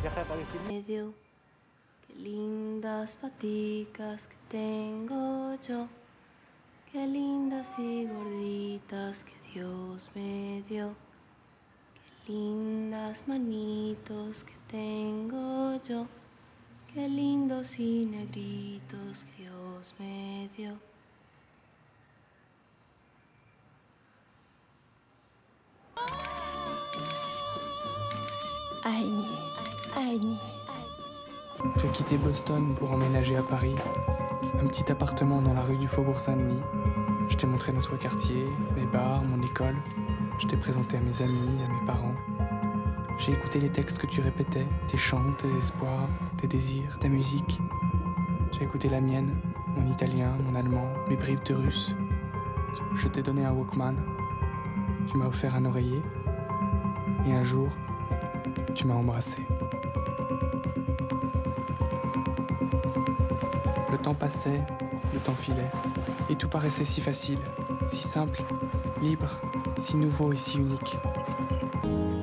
Medio, qué lindas paticas que tengo yo, qué lindas y gorditas que Dios me dio, qué lindas manitos que tengo yo, qué lindos y negritos que Dios me dio. Aïni, Aïni. J'ai quitté Boston pour emménager à Paris, un petit appartement dans la rue du Faubourg Saint-Denis. Je t'ai montré notre quartier, mes bars, mon école. Je t'ai présenté à mes amis, à mes parents. J'ai écouté les textes que tu répétais, tes chants, tes espoirs, tes désirs, ta musique. J'ai écouté la mienne, mon italien, mon allemand, mes bribes de russe. Je t'ai donné un Walkman. Tu m'as offert un oreiller. Et un jour, tu m'as embrassé. Le temps passait, le temps filait, et tout paraissait si facile, si simple, libre, si nouveau et si unique.